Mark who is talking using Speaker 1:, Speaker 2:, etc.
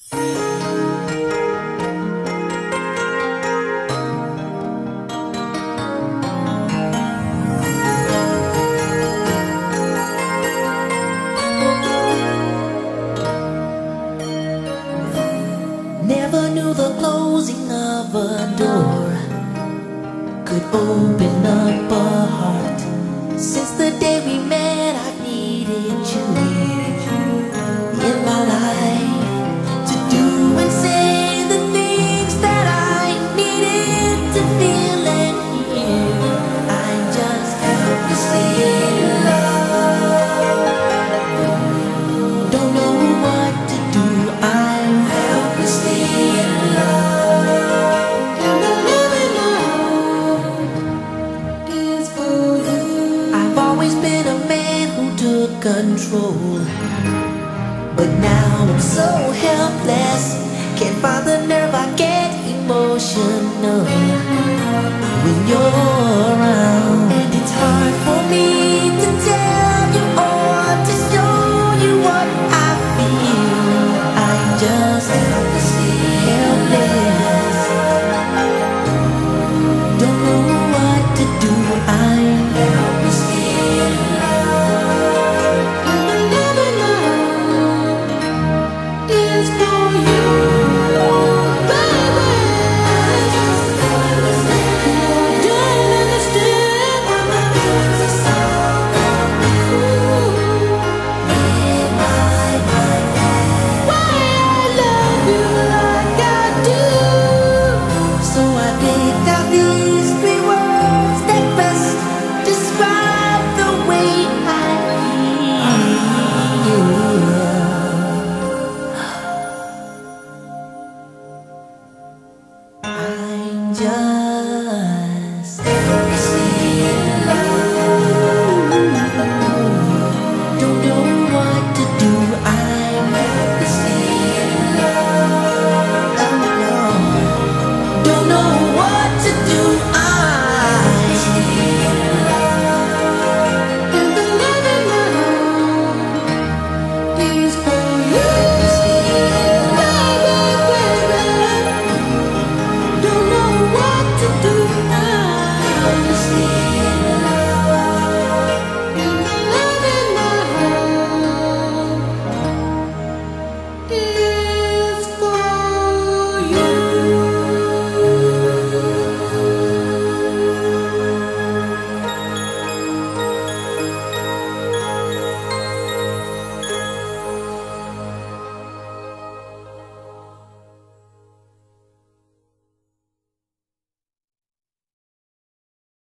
Speaker 1: Never knew the closing of a door could open up a heart. Since the day we met, I've needed you in my life to do and say the things that I needed to feel and hear. I'm just helplessly in love. Don't know what to do. I'm helplessly in love. And the living alone is for you. I've always been a man who took control, but now I'm so helpless. Can't find the nerve, I get emotional when you're around.